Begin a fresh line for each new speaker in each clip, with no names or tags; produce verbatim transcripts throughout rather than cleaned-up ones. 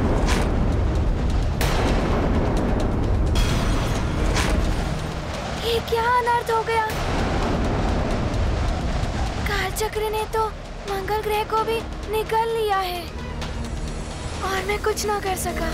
ये क्या अनर्थ हो गया? कालचक्र ने तो मंगल ग्रह को भी निगल लिया है और मैं कुछ ना कर सका।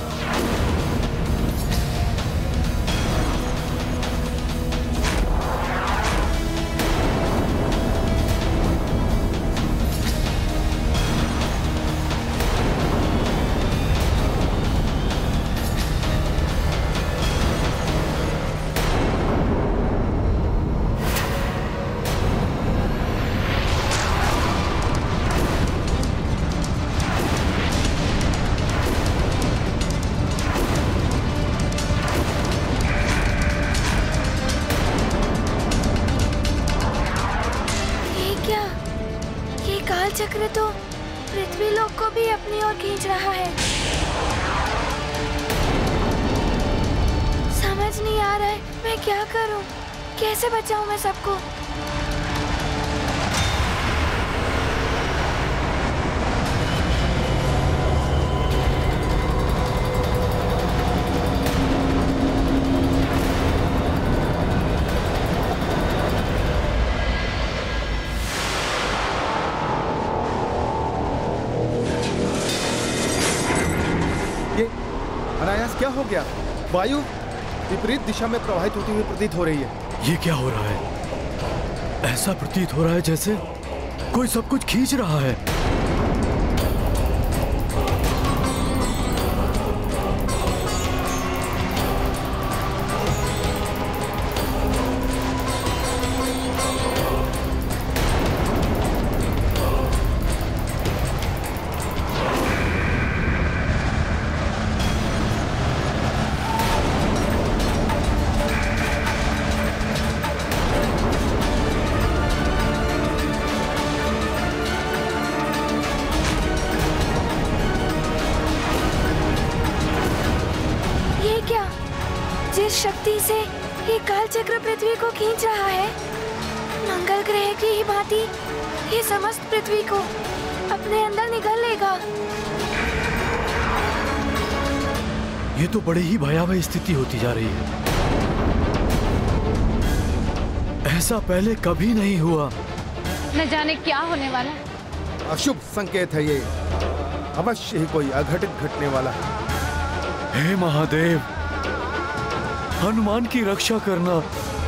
चक्र तो पृथ्वी लोक को भी अपनी ओर खींच रहा है। समझ नहीं आ रहा है मैं क्या करूं, कैसे बचाऊं मैं सबको।
क्या हो गया? वायु विपरीत दिशा में प्रवाहित होती हुई प्रतीत हो रही है।
ये क्या हो रहा है? ऐसा प्रतीत हो रहा है जैसे कोई सब कुछ खींच रहा है।
शक्ति से ये काल चक्र पृथ्वी को खींच रहा है, मंगल ग्रह की ही भांति ये समस्त पृथ्वी को अपने अंदर निगल लेगा।
ये तो बड़ी ही भयावह स्थिति होती जा रही है। ऐसा पहले कभी नहीं हुआ।
न जाने क्या होने वाला।
अशुभ संकेत है ये, अवश्य ही कोई अघटित घटने वाला है।
हे महादेव, हनुमान की रक्षा करना।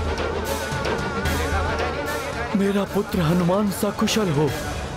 मेरा पुत्र हनुमान सकुशल हो।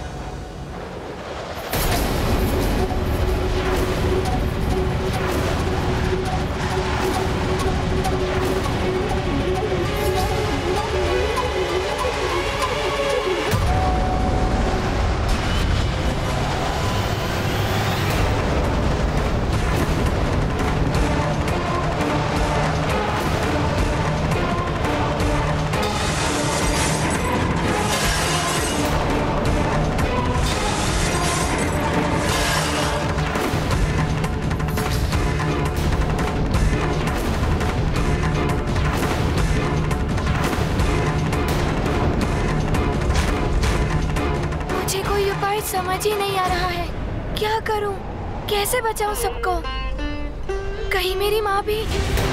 समझ ही नहीं आ रहा है क्या करूं, कैसे बचाऊं सबको। कहीं मेरी माँ भी।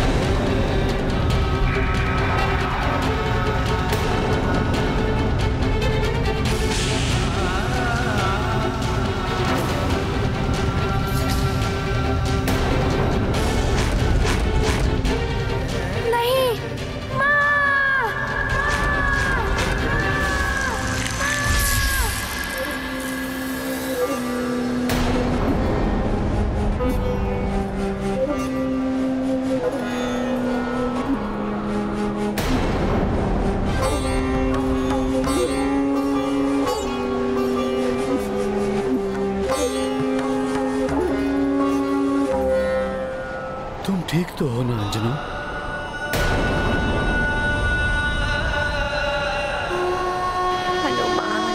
ठीक तो हो ना अंजना?
हनुमान।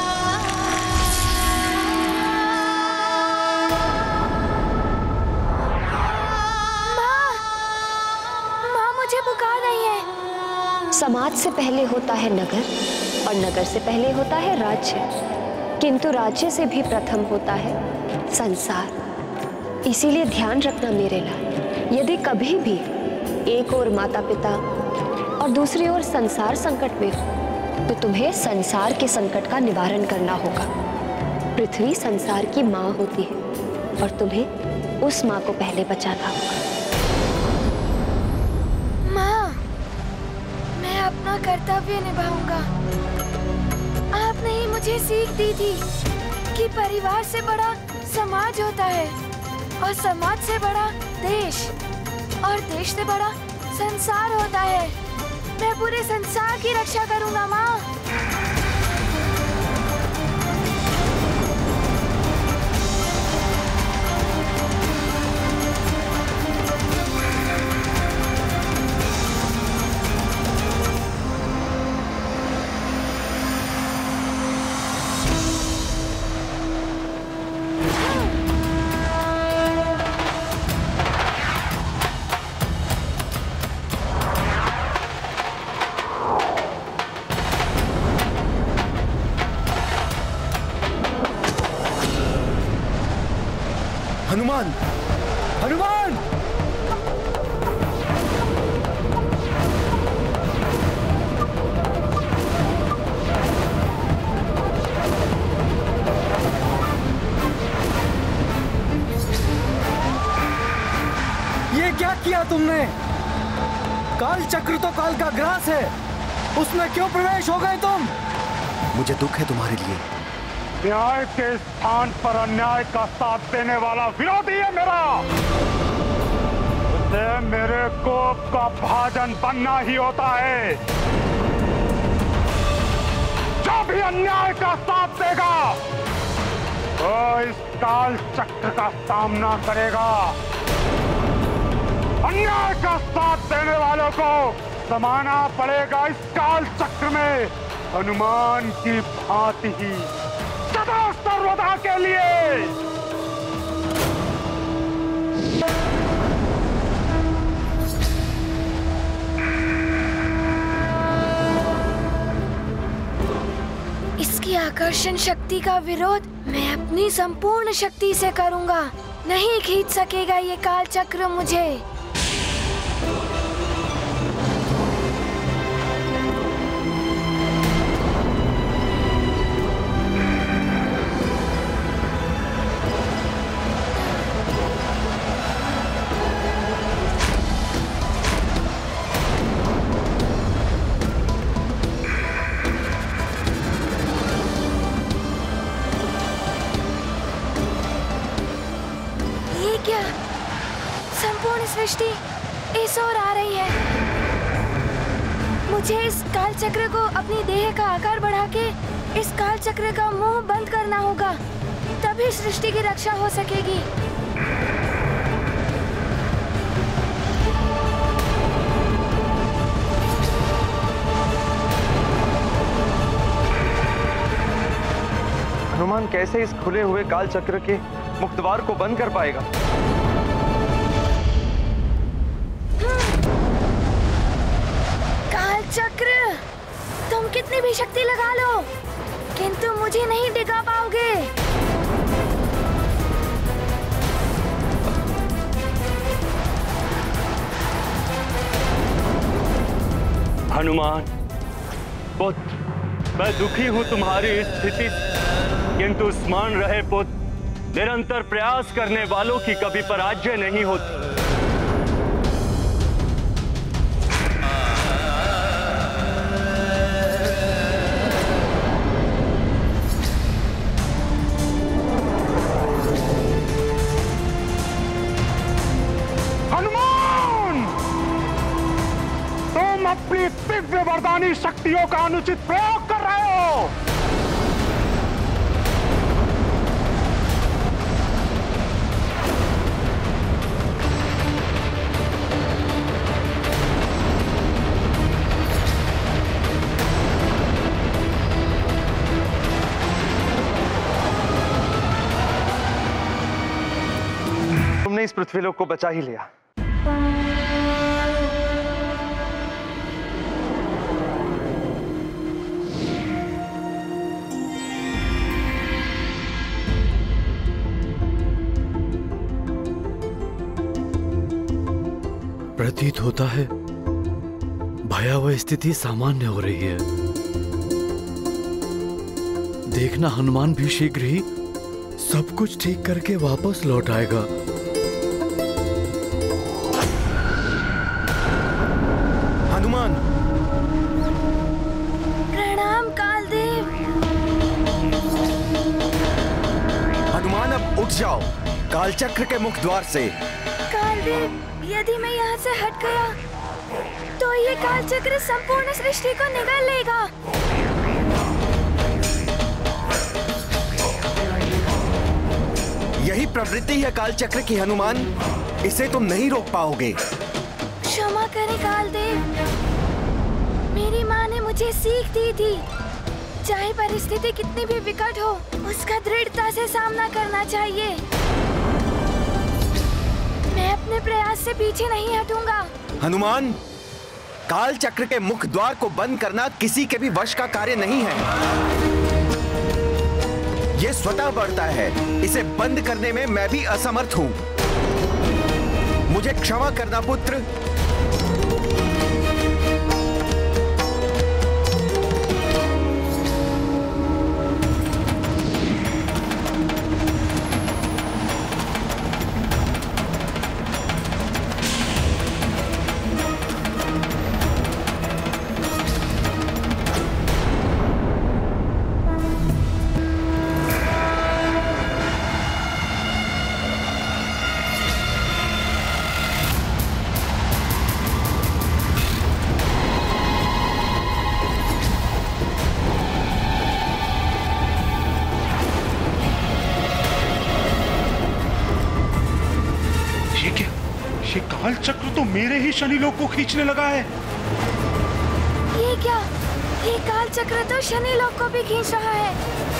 माँ, माँ मुझे पुकार रही है।
समाज से पहले होता है नगर और नगर से पहले होता है राज्य, किंतु राज्य से भी प्रथम होता है संसार। इसीलिए ध्यान रखना मेरे लाल, यदि कभी भी एक ओर माता पिता और दूसरी ओर संसार संकट में हो तो तुम्हें संसार के संकट का निवारण करना होगा। पृथ्वी संसार की माँ होती है और तुम्हें उस माँ को पहले बचाना होगा।
माँ, मैं अपना कर्तव्य निभाऊंगा। आपने ही मुझे सीख दी थी कि परिवार से बड़ा समाज होता है और समाज से बड़ा देश और देश से बड़ा संसार होता है। मैं पूरे संसार की रक्षा करूंगा माँ।
हनुमान, हनुमान! ये क्या किया तुमने? काल चक्र तो काल का ग्रास है, उसमें क्यों प्रवेश हो गए तुम?
मुझे दुख है तुम्हारे लिए।
न्याय के स्थान पर अन्याय का साथ देने वाला विरोधी है मेरा। उसे मेरे कोप का भाजन बनना ही होता है। जो भी अन्याय का साथ देगा वो इस काल चक्र का सामना करेगा। अन्याय का साथ देने वालों को समाना पड़ेगा इस काल चक्र में हनुमान की भांति ही सदा सर्वदा के लिए।
इसकी आकर्षण शक्ति का विरोध मैं अपनी संपूर्ण शक्ति से करूंगा। नहीं खींच सकेगा ये काल चक्र मुझे। सृष्टि इस ओर आ रही है। मुझे इस काल चक्र को अपनी देह का आकार बढ़ा के इस काल चक्र का मुंह बंद करना होगा, तभी सृष्टि की रक्षा हो सकेगी।
हनुमान कैसे इस खुले हुए काल चक्र के मुक्तद्वार को बंद कर पाएगा?
चक्र, तुम कितनी भी शक्ति लगा लो किंतु मुझे नहीं टिका पाओगे।
हनुमान पुत्र, मैं दुखी हूं तुम्हारी इस स्थिति से, किंतु स्मरण रहे पुत्र, निरंतर प्रयास करने वालों की कभी पराजय नहीं होती। अपनी दिव्य वरदानी शक्तियों का अनुचित प्रयोग कर रहे हो।
तुमने इस पृथ्वीलोक को बचा ही लिया।
प्रतीत होता है भयावह स्थिति सामान्य हो रही है। देखना हनुमान भी शीघ्र ही सब कुछ ठीक करके वापस लौट आएगा।
हनुमान!
प्रणाम कालदेव।
हनुमान अब उठ जाओ कालचक्र के मुख द्वार से।
कालदेव, यदि मैं यहाँ से हट गया तो ये कालचक्र संपूर्ण सृष्टि को निगल लेगा।
यही प्रवृत्ति है कालचक्र की हनुमान, इसे तुम नहीं रोक पाओगे।
क्षमा करें कालदेव, मेरी माँ ने मुझे सीख दी थी, चाहे परिस्थिति कितनी भी विकट हो, उसका दृढ़ता से सामना करना चाहिए। मैं अपने प्रयास से पीछे नहीं हटूंगा।
हनुमान, काल चक्र के मुख द्वार को बंद करना किसी के भी वश का कार्य नहीं है। ये स्वतः बढ़ता है, इसे बंद करने में मैं भी असमर्थ हूं। मुझे क्षमा करना पुत्र।
काल चक्र तो मेरे ही शनि लोक को खींचने लगा है।
ये क्या? ये काल चक्र तो शनि लोक को भी खींच रहा है।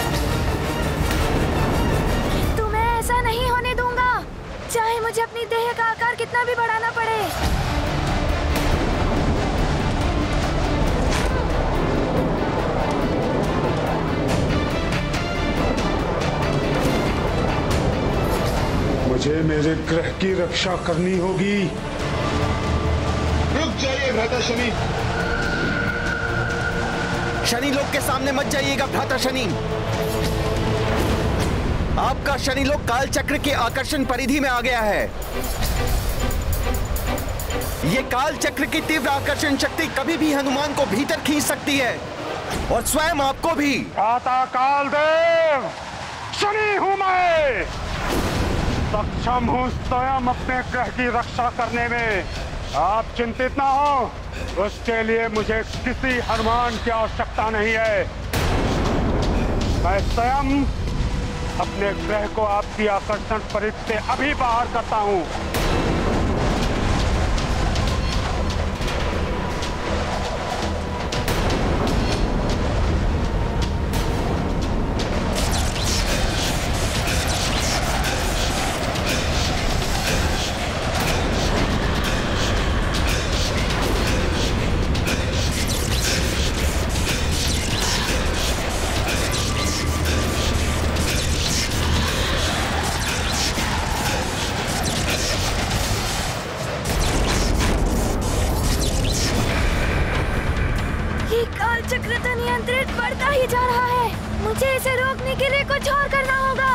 तो मैं ऐसा नहीं होने दूंगा, चाहे मुझे अपनी देह का आकार कितना भी बढ़ाना पड़े।
मुझे मेरे ग्रह की रक्षा करनी होगी।
रुक जाइए भ्राता शनि।
शनि लोक के सामने मत जाइएगा भ्राता शनि। आपका शनि लोक काल चक्र के आकर्षण परिधि में आ गया है। ये काल चक्र की तीव्र आकर्षण शक्ति कभी भी हनुमान को भीतर खींच सकती है और स्वयं आपको भी।
भ्राता कालदेव, शनि हूं मैं, सक्षम हूं स्वयं अपने ग्रह की रक्षा करने में। आप चिंतित ना हो, उसके लिए मुझे किसी हनुमान की आवश्यकता नहीं है। मैं स्वयं अपने ग्रह को आपकी आकर्षण परिधि से अभी बाहर करता हूं।
चक्र तो नियंत्रित बढ़ता ही जा रहा है। मुझे इसे रोकने के लिए कुछ और करना होगा।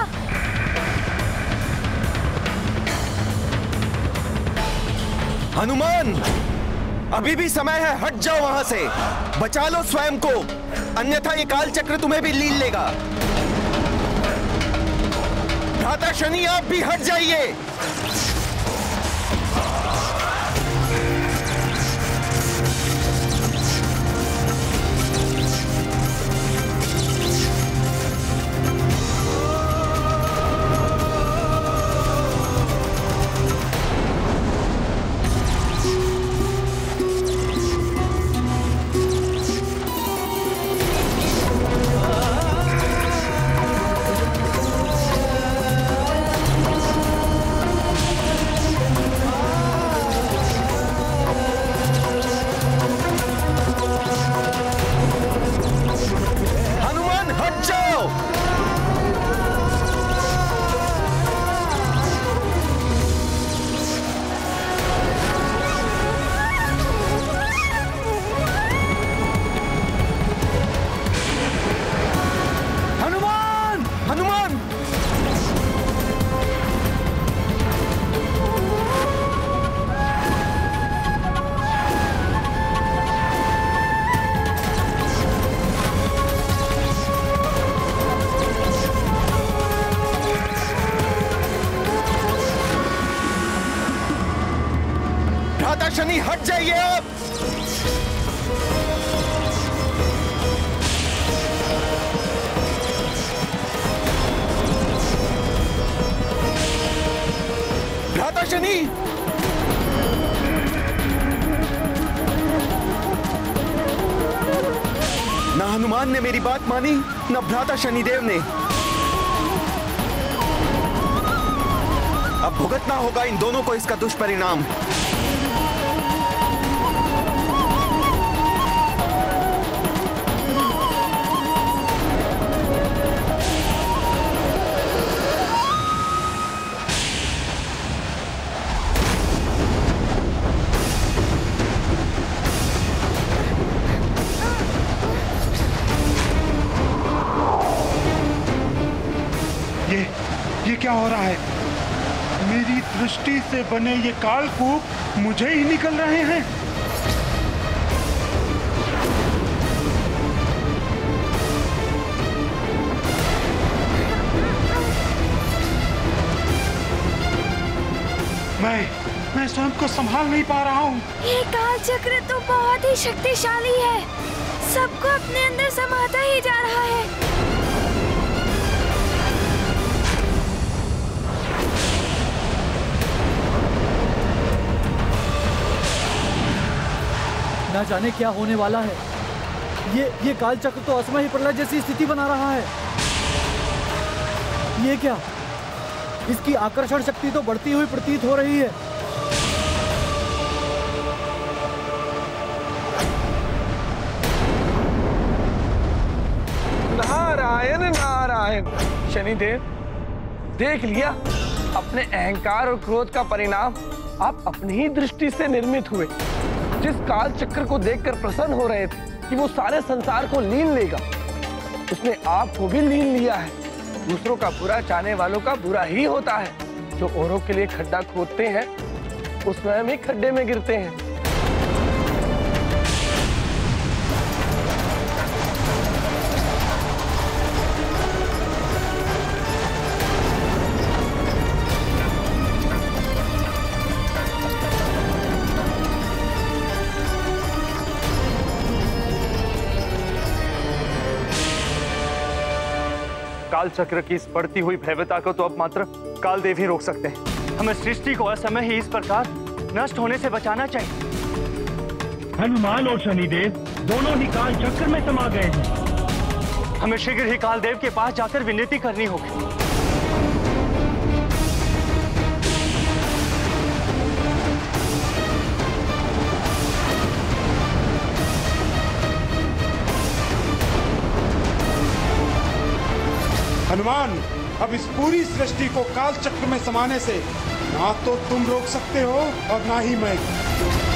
हनुमान, अभी भी समय है, हट जाओ वहां से। बचा लो स्वयं को, अन्यथा ये काल चक्र तुम्हें भी लील लेगा। भ्राता शनि, आप भी हट जाइए।
भ्राता शनि हट जाइए आप। भ्राता शनि, ना हनुमान ने मेरी बात मानी, न भ्राता शनिदेव ने। अब भुगतना होगा इन दोनों को इसका दुष्परिणाम।
ये ये क्या हो रहा है? मेरी दृष्टि से बने ये कालकूप मुझे ही निकल रहे हैं। मैं मैं स्वयं को संभाल नहीं पा रहा हूँ।
ये काल चक्र तो बहुत ही शक्तिशाली है, सबको अपने अंदर समाता ही जा रहा है।
ना जाने क्या होने वाला है। ये ये काल चक्र तो असमय ही प्रलय जैसी स्थिति बना रहा है। ये क्या? इसकी आकर्षण शक्ति तो बढ़ती हुई प्रतीत हो रही है।
नारायण नारायण। शनिदेव, देख लिया, अपने अहंकार और क्रोध का परिणाम आप अपनी ही दृष्टि से निर्मित हुए। जिस काल चक्र को देखकर प्रसन्न हो रहे थे कि वो सारे संसार को लीन लेगा, उसने आपको भी लीन लिया है। दूसरों का बुरा चाहने वालों का बुरा ही होता है। जो औरों के लिए खड्डा खोदते हैं, वो स्वयं ही खड्डे में गिरते हैं।
काल चक्र की इस बढ़ती हुई भयभीता को तो अब मात्र कालदेव ही रोक सकते हैं।
हमें सृष्टि को असमय ही इस प्रकार नष्ट होने से बचाना चाहिए।
हनुमान और शनिदेव दोनों ही काल चक्र में समा गए हैं।
हमें शीघ्र ही कालदेव के पास जाकर विनती करनी होगी।
हनुमान, अब इस पूरी सृष्टि को काल चक्र में समाने से ना तो तुम रोक सकते हो और ना ही मैं।